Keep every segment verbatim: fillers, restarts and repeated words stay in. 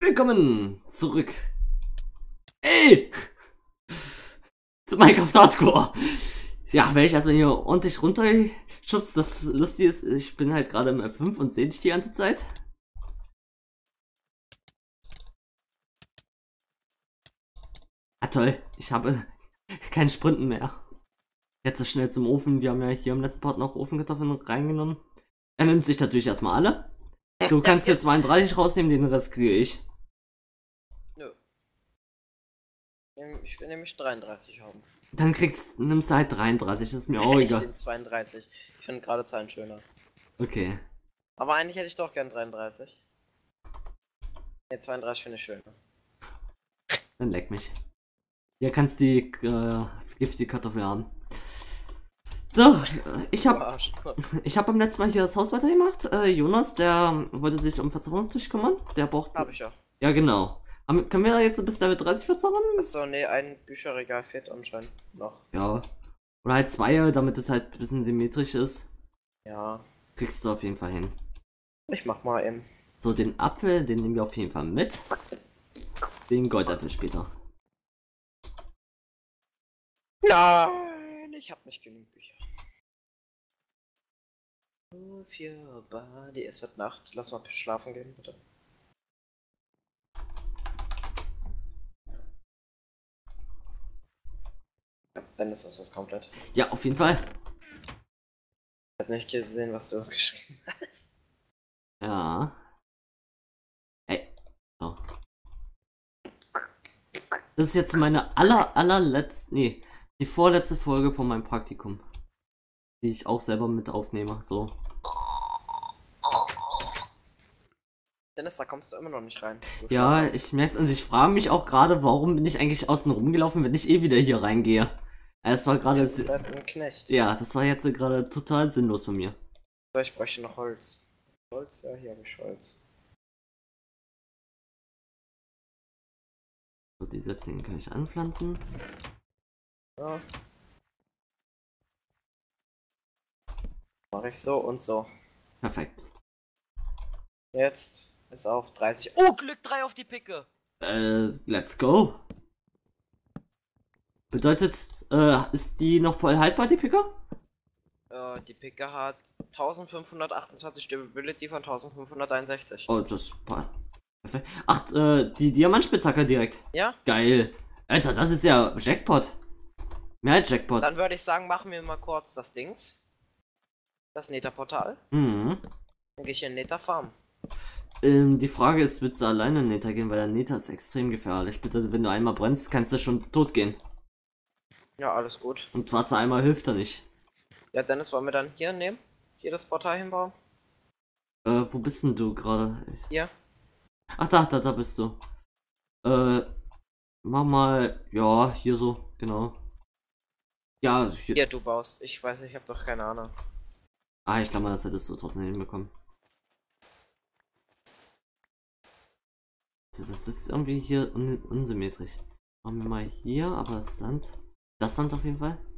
Willkommen zurück. Ey! Zu Minecraft Hardcore. Ja, wenn ich erstmal hier ordentlich runterschubst, das Lustige ist, ich bin halt gerade im F fünf und sehe dich die ganze Zeit. Ah toll, ich habe kein Sprinten mehr. Jetzt so schnell zum Ofen, wir haben ja hier im letzten Part noch Ofenkartoffeln reingenommen. Er nimmt sich natürlich erstmal alle. Du kannst jetzt zweiunddreißig rausnehmen, den Rest kriege ich. Nö. Ich will nämlich dreiunddreißig haben. Dann kriegst, nimmst du halt dreiunddreißig, das ist mir auch Ich egal. den zweiunddreißig. Ich finde gerade Zahlen schöner. Okay. Aber eigentlich hätte ich doch gern dreiunddreißig. Ne, zweiunddreißig finde ich schöner. Dann leck mich. Hier kannst du die äh, giftige Kartoffel haben. So, ich habe ich habe beim letzten Mal hier das Haus weitergemacht. Äh, Jonas, der wollte sich um Verzauberungstisch kümmern. Der braucht. Hab ich ja. Ja, genau. Haben, können wir da jetzt bis Level dreißig verzaubern? Achso, ne, ein Bücherregal fehlt anscheinend noch. Ja. Oder halt zwei, damit es halt ein bisschen symmetrisch ist. Ja. Kriegst du auf jeden Fall hin. Ich mach mal eben. So, den Apfel, den nehmen wir auf jeden Fall mit. Den Goldapfel später. Nein, ich hab nicht genügend Bücher. Für Body. Es wird Nacht. Lass mal schlafen gehen, bitte. Ja, dann ist das was komplett. Ja, auf jeden Fall. Ich hab nicht gesehen, was du geschrieben hast. Ja. Ey. So. Das ist jetzt meine aller, allerletzte, nee, die vorletzte Folge von meinem Praktikum. Die ich auch selber mit aufnehme, so. Dennis, da kommst du immer noch nicht rein. Ja, ich merke und ich frage mich auch gerade, warum bin ich eigentlich außen rumgelaufen, wenn ich eh wieder hier reingehe. Es war gerade. Das ist halt ein Knecht. Ja, das war jetzt gerade total sinnlos bei mir. So, ich bräuchte noch Holz. Holz? Ja, hier habe ich Holz. So, die Setzlinge kann ich anpflanzen. Ja. Mache ich so und so. Perfekt. Jetzt ist auf dreißig. Oh, Glück drei auf die Picke! Äh, let's go. Bedeutet, äh, ist die noch voll haltbar, die Picker? Äh, die Picke hat eintausendfünfhundertachtundzwanzig Stability von eintausendfünfhunderteinundsechzig. Oh, das passt. Perfekt. Ach, äh, die Diamantspitzhacke direkt. Ja? Geil. Alter, das ist ja Jackpot. Mehr als Jackpot. Dann würde ich sagen, machen wir mal kurz das Dings. Das Nether-Portal. Mhm. Dann gehe ich in Nether Farm. Ähm, die Frage ist, willst du alleine in Nether gehen, weil der Nether ist extrem gefährlich. Bitte, wenn du einmal brennst, kannst du schon tot gehen. Ja, alles gut. Und Wasser einmal hilft da nicht. Ja, Dennis, wollen wir dann hier nehmen? Hier das Portal hinbauen? Äh, wo bist denn du gerade? Hier. Ach, da, da, da bist du. Äh, mach mal, ja, hier so, genau. Ja, hier. Hier, du baust. Ich weiß, ich habe doch keine Ahnung. Ah, ich glaube mal, das hättest du trotzdem hinbekommen. Das ist irgendwie hier un unsymmetrisch. Machen wir mal hier, aber Sand. Das Sand auf jeden Fall.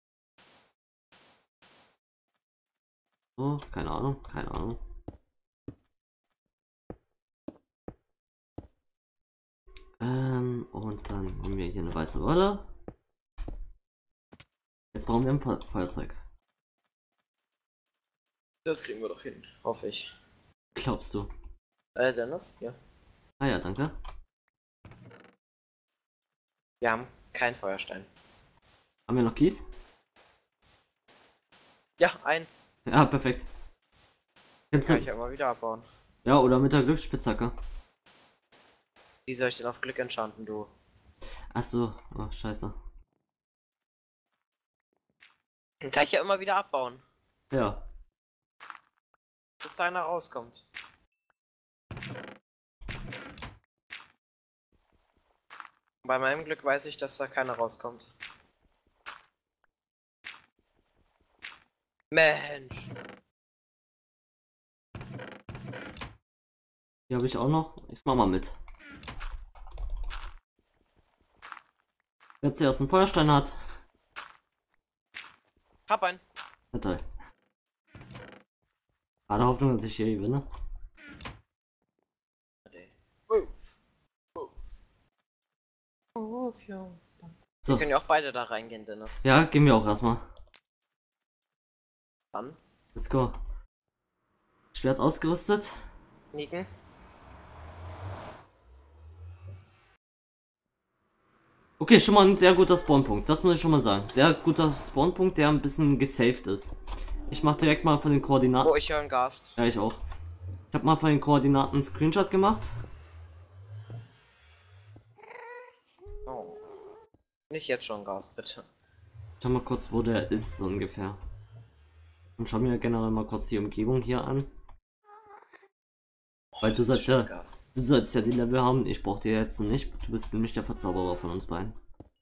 So, keine Ahnung, keine Ahnung. Ähm, und dann nehmen wir hier eine weiße Rolle. Jetzt brauchen wir ein Fe Feuerzeug. Das kriegen wir doch hin, hoffe ich. Glaubst du? Äh, Dennis, hier. Ah ja, danke. Wir haben keinen Feuerstein. Haben wir noch Kies? Ja, ein. Ja, perfekt. Kannst Kann du... ich ja mal wieder abbauen. Ja, oder mit der Glücksspitzhacke. Wie soll ich denn auf Glück enchanten, du? Achso, oh, scheiße. Dann kann ich ja immer wieder abbauen. Ja. Bis da einer rauskommt. Bei meinem Glück weiß ich, dass da keiner rauskommt. Mensch! Hier habe ich auch noch. Ich mach mal mit. Wer zuerst einen Feuerstein hat. Hab einen. Na toll. Alle Hoffnung, dass ich hier gewinne. Move. Oh, ja. So. Wir können ja auch beide da reingehen, Dennis. Ja, gehen wir auch erstmal. Dann. Let's go. Schwert ausgerüstet. Nicken. Okay, schon mal ein sehr guter Spawnpunkt. Das muss ich schon mal sagen. Sehr guter Spawnpunkt, der ein bisschen gesaved ist. Ich mache direkt mal von den Koordinaten. Oh, ich höre einen Gast. Ja, ich auch. Ich habe mal von den Koordinaten einen Screenshot gemacht. Oh. Nicht jetzt schon Gast, bitte. Schau mal kurz, wo der ist, so ungefähr. Und schau mir generell mal kurz die Umgebung hier an. Weil du sollst ja, du sollst ja die Level haben. Ich brauch die jetzt nicht. Du bist nämlich der Verzauberer von uns beiden.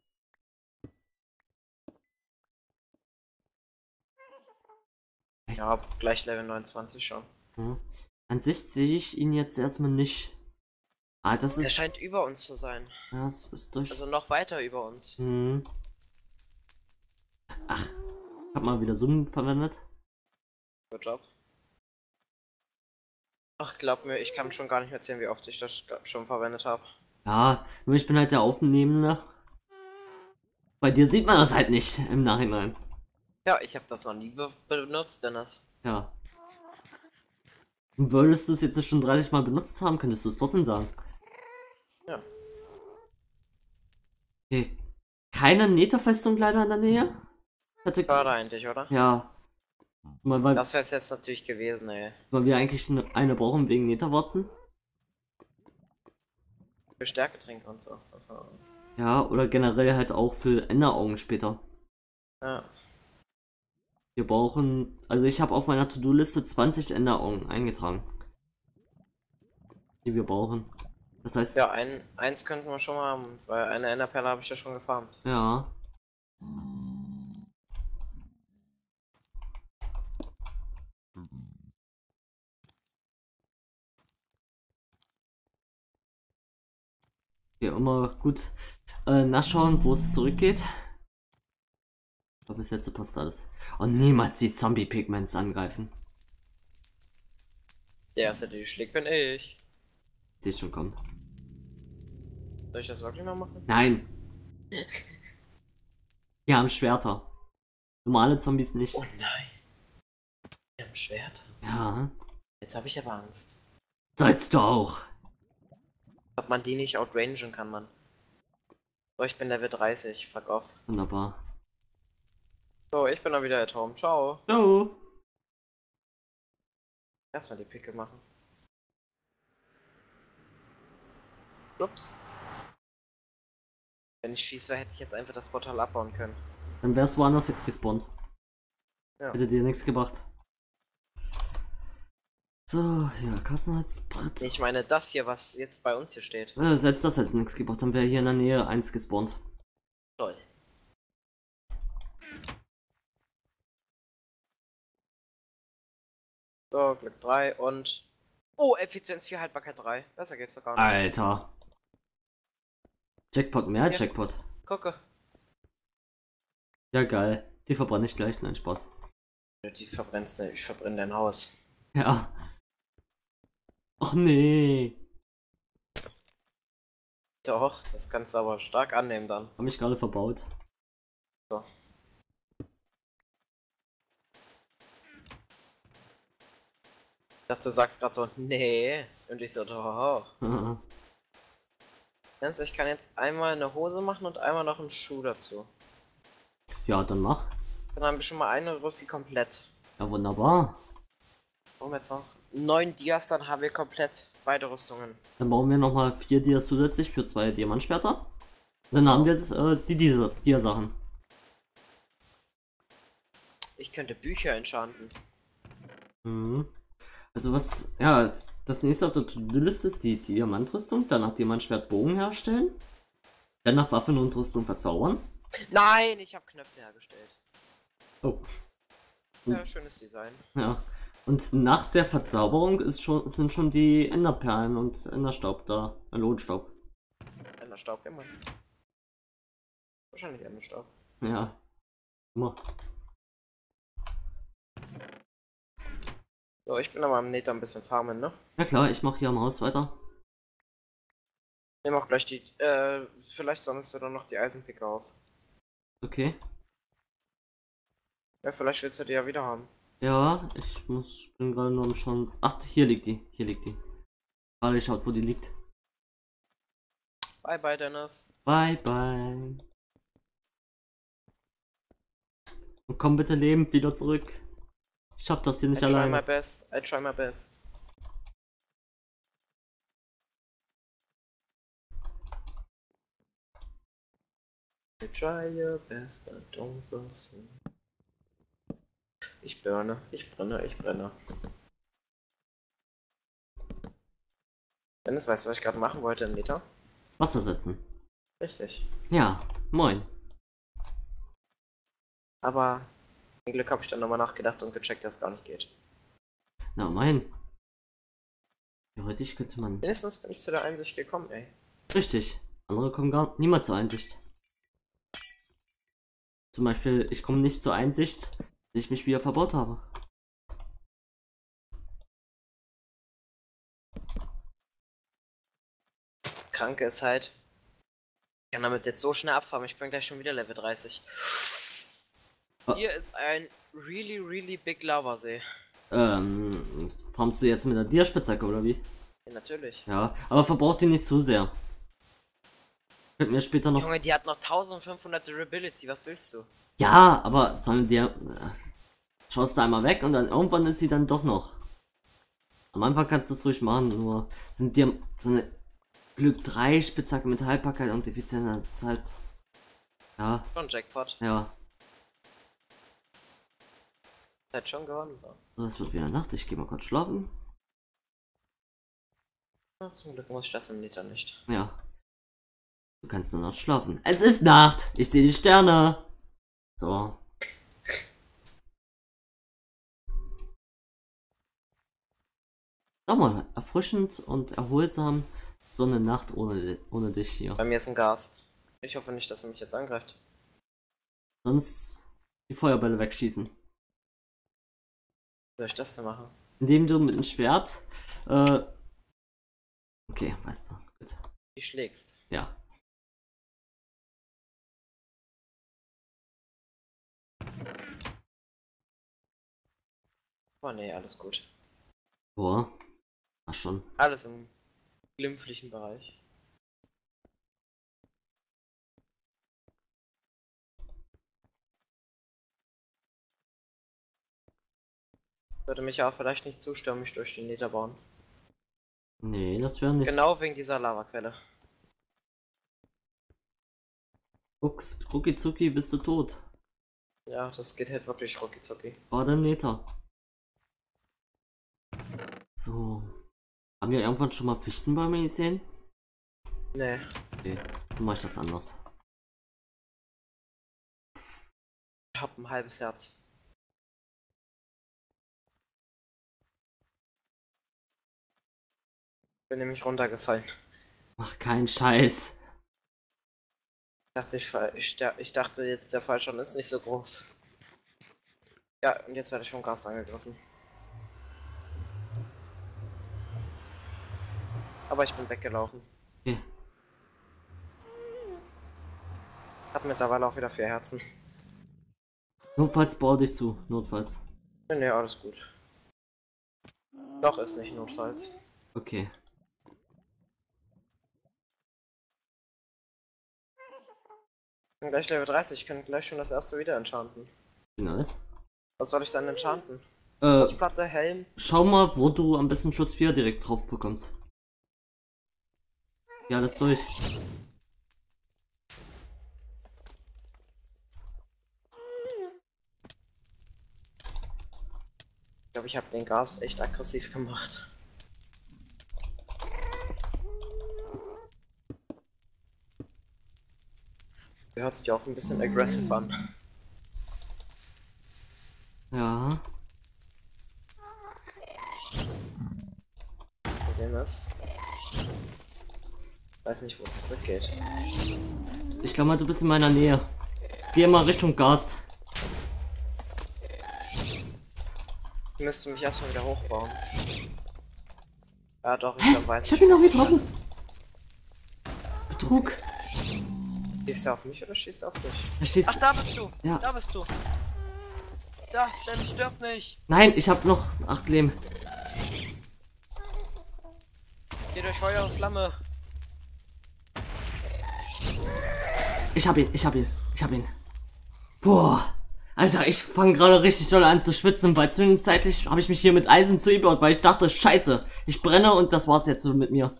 Ja, gleich Level neunundzwanzig schon. Ja. An sich sehe ich ihn jetzt erstmal nicht. Ah, das ist. Er scheint über uns zu sein. Ja, es ist durch. Also noch weiter über uns. Hm. Ach, ich hab mal wieder Zoom verwendet. Good job. Ach, glaub mir, ich kann schon gar nicht mehr erzählen, wie oft ich das schon verwendet habe. Ja, nur ich bin halt der Aufnehmende. Bei dir sieht man das halt nicht im Nachhinein. Ja, ich habe das noch nie be benutzt, Dennis. Ja. Und würdest du es jetzt schon dreißig Mal benutzt haben, könntest du es trotzdem sagen. Ja. Okay. Keine Netherfestung leider in der Nähe. Hatte... Schade eigentlich, oder? Ja. Mal, weil, Das wäre es jetzt natürlich gewesen, ey. weil wir eigentlich eine brauchen wegen Netherwarzen. Für Stärke trinken und so. Ja, oder generell halt auch für Enderaugen später. Ja. Wir brauchen, also ich habe auf meiner To-Do-Liste zwanzig Enderaugen eingetragen. Die wir brauchen. Das heißt... Ja, ein, eins könnten wir schon mal haben, weil eine Enderperle habe ich ja schon gefarmt. Ja. Ja, immer gut äh, nachschauen, wo es zurückgeht. Aber bis jetzt passt alles. Und niemals die Zombie-Pigments angreifen. Der erste, der die schlägt, bin ich. Sehe schon kommen. Soll ich das wirklich mal machen? Nein! Die haben Schwerter. Normale Zombies nicht. Oh nein. Die haben Schwert. Ja. Jetzt habe ich aber Angst. Sollst du auch. Ob man die nicht outrangen kann, man. So, ich bin Level dreißig. Fuck off. Wunderbar. So, ich bin dann wieder at home. Ciao. Ciao. Erstmal die Picke machen. Ups. Wenn ich fies wäre, hätte ich jetzt einfach das Portal abbauen können. Dann wär's woanders gespawnt. Ja. Hätte dir nichts gebracht. So, ja, Katzenholzbrett. Ich meine, das hier, was jetzt bei uns hier steht. Äh, selbst das hätte nichts gebracht, dann wäre hier in der Nähe eins gespawnt. Toll. So, Glück drei und... Oh, Effizienz vier, Haltbarkeit drei. Besser geht's doch gar nicht. Alter. Jackpot, mehr als Ja. Jackpot. Gucke. Ja, geil. Die verbrenne ich gleich. Nein, Spaß. Die verbrennst du, ich verbrenne dein Haus. Ja. Ach nee. Doch, das kannst du aber stark annehmen dann. Hab mich gerade verbaut. So. Ich dachte, du sagst gerade so, nee. Und ich so, doch. Ich kann jetzt einmal eine Hose machen und einmal noch einen Schuh dazu. Ja, dann mach. Dann haben wir schon mal eine Rüstung komplett. Ja, wunderbar. Warum jetzt noch neun Dias, dann haben wir komplett beide Rüstungen. Dann bauen wir nochmal vier Dias zusätzlich für zwei Diamantschwerter. Dann haben wir äh, die diese Dia-Sachen. Ich könnte Bücher enchanten. Mhm. Also was, ja, das nächste auf der To-Do-Liste ist die Diamantrüstung, danach Diamantschwertbogen herstellen, danach Waffen und Rüstung verzaubern. Nein, ich habe Knöpfe hergestellt. Oh. Ja, schönes Design. Ja. Und nach der Verzauberung ist schon, sind schon die Enderperlen und Enderstaub da. Äh, Lohnstaub. Enderstaub, immer. Wahrscheinlich Enderstaub. Ja. Immer. So, ich bin aber am Nether ein bisschen farmen, ne? Ja klar, ich mache hier am Haus weiter. Nimm auch gleich die, äh, vielleicht sammelst du dann noch die Eisenpicke auf. Okay. Ja, vielleicht willst du die ja wieder haben. Ja, ich muss, bin gerade nur am Schauen. Ach, hier liegt die. Hier liegt die. Alle schaut, wo die liegt. Bye bye, Dennis. Bye, bye. Und komm bitte lebend wieder zurück. Ich schaff das hier nicht I try my alleine. best. I try my best. You try your best, but don't listen. Ich burne, ich brenne, ich brenne. Dennis, weißt du, was ich gerade machen wollte im Meter? Wasser setzen. Richtig. Ja, moin. Aber zum Glück habe ich dann nochmal nachgedacht und gecheckt, dass es gar nicht geht. Na, mein. Theoretisch könnte man. Wenigstens bin ich zu der Einsicht gekommen, ey. Richtig. Andere kommen gar niemand zur Einsicht. Zum Beispiel, ich komme nicht zur Einsicht, dass ich mich wieder verbaut habe. Kranke ist halt, ich kann damit jetzt so schnell abfahren, ich bin gleich schon wieder Level dreißig. Oh. Hier ist ein really, really big Lavasee. Ähm, farmst du jetzt mit der Dia-Spitzhacke oder wie? Ja, natürlich. Ja, aber verbraucht die nicht zu sehr. Könnten wir später noch. Junge, die hat noch eintausendfünfhundert Durability, was willst du? Ja, aber sollen dir. Schaust du einmal weg und dann irgendwann ist sie dann doch noch. Am Anfang kannst du es ruhig machen, nur sind dir so eine Glück drei Spitzhacke mit Haltbarkeit und Effizienz, das ist halt. Ja. Schon Jackpot. Ja. Hat schon gewonnen, so. So, es wird wieder Nacht, ich gehe mal kurz schlafen. Ja, zum Glück muss ich das im Liter nicht. Ja. Du kannst nur noch schlafen. Es ist Nacht! Ich sehe die Sterne! So. Sag mal, erfrischend und erholsam. So eine Nacht ohne, ohne dich hier. Bei mir ist ein Gast. Ich hoffe nicht, dass er mich jetzt angreift. Sonst die Feuerbälle wegschießen. Wie soll ich das denn machen? Indem du mit einem Schwert. Äh. Okay, weißt du. Gut. Die schlägst. Ja. Oh nee, alles gut. Boah. Ach schon. Alles im glimpflichen Bereich. Würde mich aber vielleicht nicht zu stürmisch durch den Nether bauen. Nee, das wäre nicht. Genau wegen dieser Lavaquelle. Rucks, rucki bist du tot. Ja, das geht halt wirklich rucki zucki. War der Nether. So. Haben wir irgendwann schon mal Fichtenbäume gesehen? Nee. Okay, dann mach ich das anders. Ich hab ein halbes Herz. Bin nämlich runtergefallen. Mach keinen Scheiß. Ich dachte, ich, fall- ich, ster- ich dachte jetzt, der Fallschaden ist nicht so groß. Ja, und jetzt werde ich vom Gas angegriffen. Aber ich bin weggelaufen. Okay. Hab mittlerweile auch wieder vier Herzen. Notfalls bau dich zu. Notfalls. Nee, nee, alles gut. Doch ist nicht notfalls. Okay. Ich bin gleich Level dreißig, ich kann gleich schon das erste wieder enchanten. Nice. Was soll ich dann enchanten? Äh, Ausplatte, Helm? schau mal, wo du am besten Schutz wieder direkt drauf bekommst. Ja, alles durch. Ich glaube, ich habe den Gas echt aggressiv gemacht. Der hört sich auch ein bisschen aggressiv an. Ja. Problem ist, ich weiß nicht, wo es zurückgeht. Ich glaube mal, du bist in meiner Nähe. Geh mal Richtung Gas. Ich müsste mich erstmal wieder hochbauen. Ja doch, ich glaube, weiß Ich hab ihn noch getroffen. Betrug. Schießt er auf mich oder schießt er auf dich? Er schießt. Ach, da bist du. Ja. Da bist du. Da, Dennis stirbt nicht. Nein, ich habe noch acht Leben. Geh durch Feuer und Flamme. Ich hab ihn, ich hab ihn, ich hab ihn. Boah. Alter, ich fange gerade richtig doll an zu schwitzen, weil zwischenzeitlich habe ich mich hier mit Eisen zugebaut, weil ich dachte, scheiße, ich brenne und das war's jetzt so mit mir.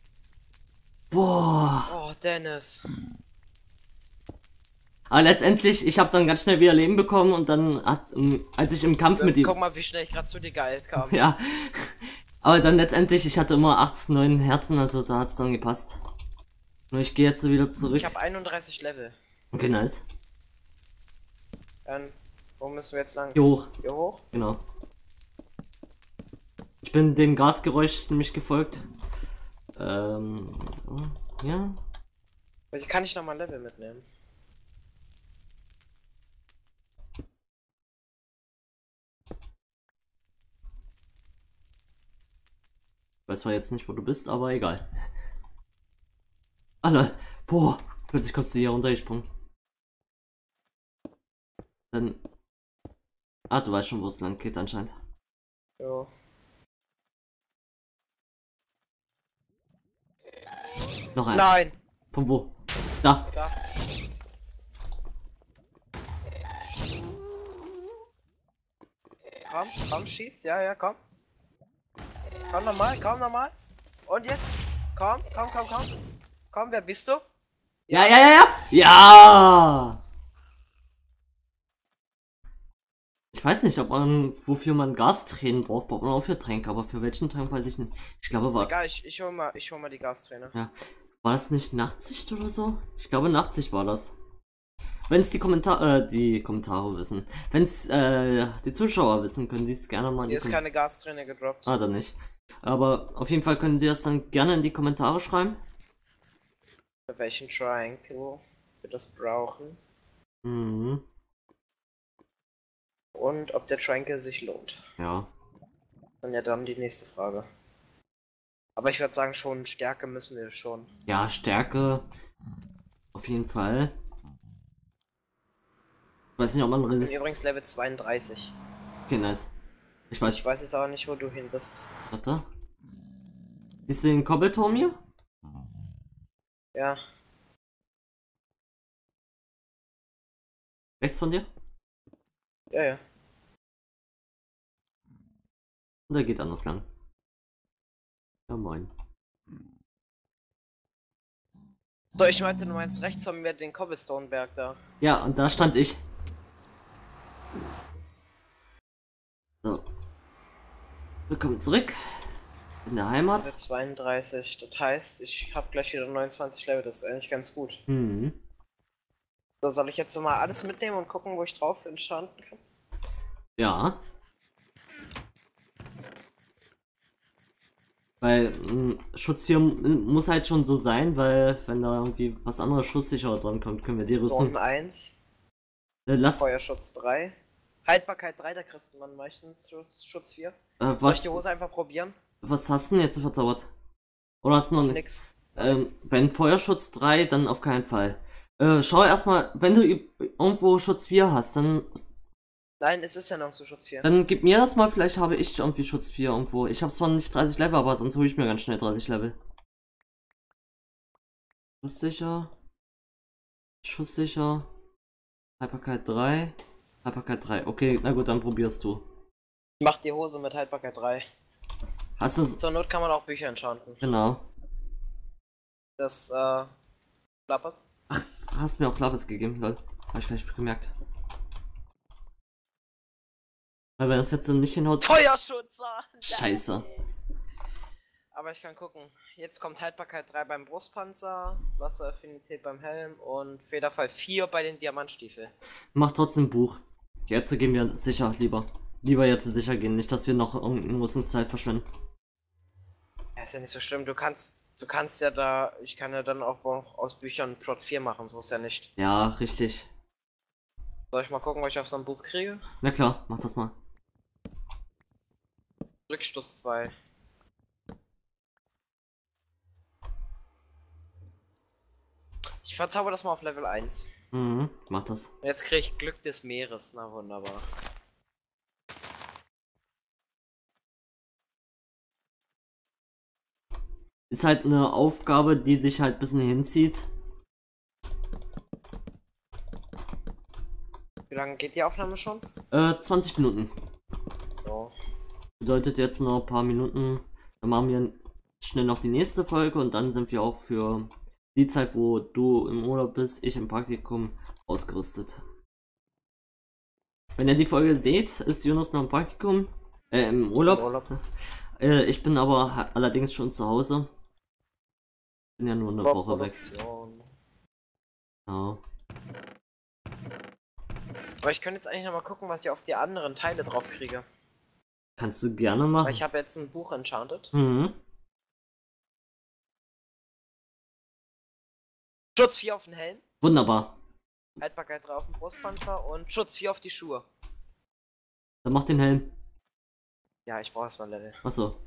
Boah. Oh, Dennis. Aber letztendlich, ich habe dann ganz schnell wieder Leben bekommen und dann, hat, als ich im Kampf mit ihm... Guck mal, wie schnell ich gerade zu dir geeilt kam. Ja. Aber dann letztendlich, ich hatte immer acht, neun Herzen, also da hat's dann gepasst. Nur ich gehe jetzt so wieder zurück. Ich habe einunddreißig Level. Okay, nice. Dann, wo müssen wir jetzt lang? Hier hoch. Hier hoch? Genau. Ich bin dem Gasgeräusch nämlich gefolgt. Ähm, ja. Welche kann ich noch mal Level mitnehmen? Weiß zwar jetzt nicht, wo du bist, aber egal. Alle. Boah, plötzlich kommst du hier runtergesprungen. Dann. Ah, du weißt schon, wo es lang geht anscheinend. Jo. Noch ein. Nein! Von wo? Da. Da. Komm, komm, schieß. Ja, ja, komm. Komm nochmal, komm nochmal. Und jetzt? Komm, komm, komm, komm. Komm, wer bist du? Ja, ja, ja, ja. Ja. Ich weiß nicht, ob man, wofür man Gastränen braucht. Braucht man auch für Tränke, aber für welchen Trank weiß ich nicht. Ich glaube, war, Egal, ich, ich hol mal, ich hol mal die Gasträne. ja, war das nicht Nachtsicht oder so? Ich glaube, Nachtsicht war das. Wenn es die Kommentare, äh, die Kommentare wissen. Wenn es, äh, die Zuschauer wissen, können sie es gerne mal in Hier die ist keine Gasträne gedroppt. Ah, dann nicht. Aber auf jeden Fall können sie das dann gerne in die Kommentare schreiben. Für welchen Triangle wir das brauchen. Mhm. Und ob der Triangle sich lohnt. Ja. Dann ja dann die nächste Frage. Aber ich würde sagen, schon Stärke müssen wir schon. Ja, Stärke. Auf jeden Fall. Ich weiß nicht, ob man Ich bin Resist. übrigens Level zweiunddreißig. Okay, nice. Ich weiß. Ich weiß jetzt aber nicht, wo du hin bist. Warte. Siehst du den Kobbelturm hier? Ja. Rechts von dir? Ja, ja. Und der geht anders lang. Ja, moin. So, ich meinte, du meinst rechts von mir den Cobblestone-Berg da. Ja, und da stand ich. So. Willkommen zurück. In der Heimat. Also zweiunddreißig. Das heißt, ich habe gleich wieder neunundzwanzig Level. Das ist eigentlich ganz gut. Mhm. So, soll ich jetzt mal alles mitnehmen und gucken, wo ich drauf enchanten kann? Ja. Weil mh, Schutz hier muss halt schon so sein, weil wenn da irgendwie was anderes schusssicherer dran kommt, können wir die Rüstung. Dorn eins, Äh, lass. Feuerschutz drei, Haltbarkeit drei, da kriegst man meistens Schutz, Schutz vier. Äh, Soll ich was, die Hose einfach probieren? was hast du denn jetzt verzaubert? Oder hast du noch nicht? Nix. Ähm, Nix. wenn Feuerschutz drei, dann auf keinen Fall. Äh, schau erstmal, wenn du irgendwo Schutz vier hast, dann Nein, es ist ja noch so Schutz vier. Dann gib mir das mal, vielleicht habe ich irgendwie Schutz vier irgendwo. Ich habe zwar nicht dreißig Level, aber sonst hole ich mir ganz schnell dreißig Level. Schusssicher. Schusssicher. Haltbarkeit drei. Haltbarkeit drei. Okay, na gut, dann probierst du. Ich mach die Hose mit Haltbarkeit drei. Hast du... Zur Not kann man auch Bücher enchanten. Genau. Das, äh, Klappers. Ach, hast mir auch Lapis gegeben, lol. Hab ich gleich gemerkt. Weil wenn das jetzt so nicht hinhaut... Feuerschutzer! Scheiße. Aber ich kann gucken. Jetzt kommt Haltbarkeit drei beim Brustpanzer, Wasseraffinität beim Helm und Federfall vier bei den Diamantstiefeln. Mach trotzdem Buch. Jetzt gehen wir sicher lieber. Lieber jetzt sicher gehen, nicht dass wir noch irgendeine Rüstungszeit verschwenden. Ja, ist ja nicht so schlimm. Du kannst, du kannst ja da, ich kann ja dann auch aus Büchern Plot vier machen, so ist ja nicht. Ja, richtig. Soll ich mal gucken, was ich auf so ein Buch kriege? Na klar, mach das mal. Rückstoß zwei. Ich verzauber das mal auf Level eins. Mhm, mach das. Und jetzt kriege ich Glück des Meeres. Na wunderbar. Ist halt eine Aufgabe, die sich halt ein bisschen hinzieht. Wie lange geht die Aufnahme schon? Äh, zwanzig Minuten. So. Bedeutet jetzt noch ein paar Minuten. Dann machen wir schnell noch die nächste Folge und dann sind wir auch für die Zeit, wo du im Urlaub bist, ich im Praktikum, ausgerüstet. Wenn ihr die Folge seht, ist Jonas noch im Praktikum, äh, im Urlaub. Urlaub. Äh, ich bin aber ha- allerdings schon zu Hause. Bin ja nur eine Woche weg. Produktion. Ja. Aber ich könnte jetzt eigentlich noch mal gucken, was ich auf die anderen Teile drauf kriege. Kannst du gerne machen. Weil ich habe jetzt ein Buch enchanted. Mhm. Schutz vier auf den Helm, Wunderbar. Haltbarkeit drei auf den Brustpanzer und Schutz vier auf die Schuhe. Dann mach den Helm. Ja, ich brauche erstmal Level. Achso.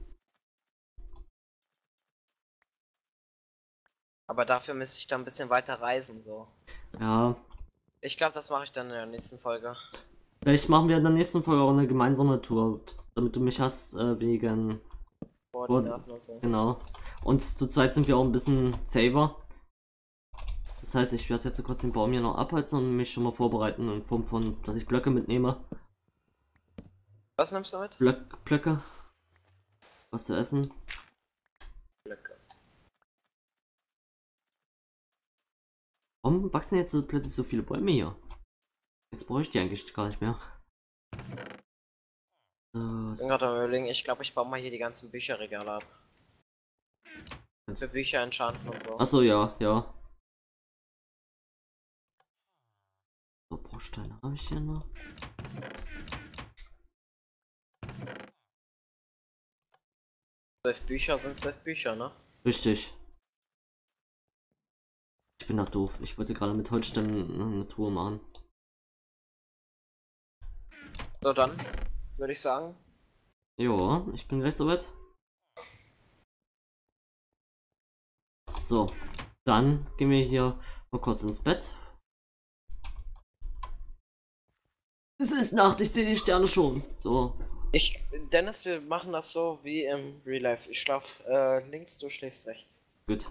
Aber dafür müsste ich dann ein bisschen weiter reisen, so. Ja. Ich glaube, das mache ich dann in der nächsten Folge. Vielleicht machen wir in der nächsten Folge auch eine gemeinsame Tour, damit du mich hast, äh, wegen. Koordinaten und so. Genau. Und zu zweit sind wir auch ein bisschen saver. Das heißt, ich werde jetzt kurz den Baum hier noch abholzen und mich schon mal vorbereiten in Form von, dass ich Blöcke mitnehme. Was nimmst du mit? Blöck, Blöcke. Was zu essen. Blöcke. Warum wachsen jetzt so plötzlich so viele Bäume hier? Jetzt brauche ich die eigentlich gar nicht mehr. So, Ich bin gerade am überlegen, ich glaube, ich baue mal hier die ganzen Bücherregale ab. Für Bücher enchanten und so. achso, ja, ja. So, Bausteine habe ich hier noch. Zwölf Bücher sind zwölf Bücher, ne? Richtig. Ich bin doch doof. Ich wollte gerade mit Holzstämmen eine Tour machen. So, dann würde ich sagen. Ja, ich bin gleich soweit. So, dann gehen wir hier mal kurz ins Bett. Es ist Nacht, ich sehe die Sterne schon. So. Ich, Dennis, wir machen das so wie im Real Life. Ich schlaf äh, links, du schläfst rechts. Gut.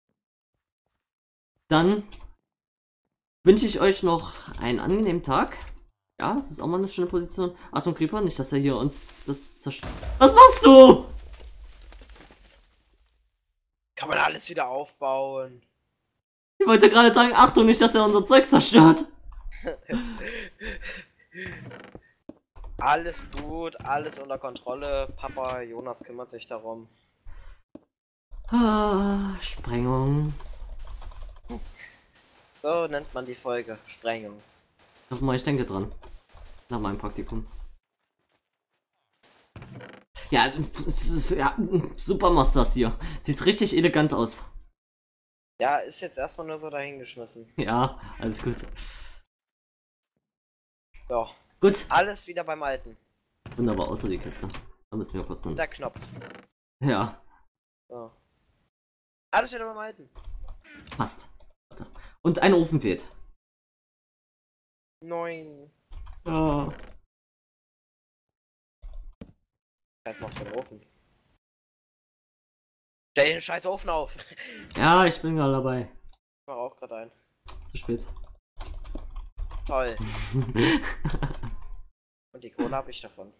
Dann wünsche ich euch noch einen angenehmen Tag. Ja, das ist auch mal eine schöne Position. Achtung, Creeper, nicht, dass er hier uns das zerstört. Was machst du? Kann man alles wieder aufbauen. Ich wollte gerade sagen, Achtung, nicht, dass er unser Zeug zerstört. Alles gut, alles unter Kontrolle. Papa Jonas kümmert sich darum. Ah, Sprengung. So nennt man die Folge. Sprengung. Doch mal, ich denke dran. Nach meinem Praktikum. Ja, ja, super Masters hier. Sieht richtig elegant aus. Ja, ist jetzt erstmal nur so dahingeschmissen. Ja, alles gut. So. Gut. Alles wieder beim Alten. Wunderbar, außer die Kiste. Da müssen wir kurz dann. Der Knopf. Ja, So. Alles wieder beim Alten. passt. Warte. Und ein Ofen fehlt. Neun. Ja. Scheiß mal auf den Ofen. Stell den scheiß Ofen auf. Ja, ich bin gerade dabei. Ich mach auch gerade ein. Zu spät. Toll. Und die Kohle habe ich davon.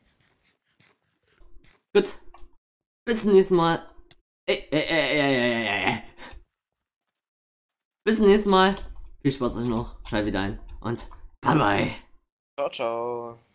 Gut. Bis zum nächsten Mal. Ey, ey, ey, ey, ey, ey, ey. Bis zum nächsten Mal. Viel Spaß euch noch. Schalt wieder ein. Und bye bye. Ciao, ciao.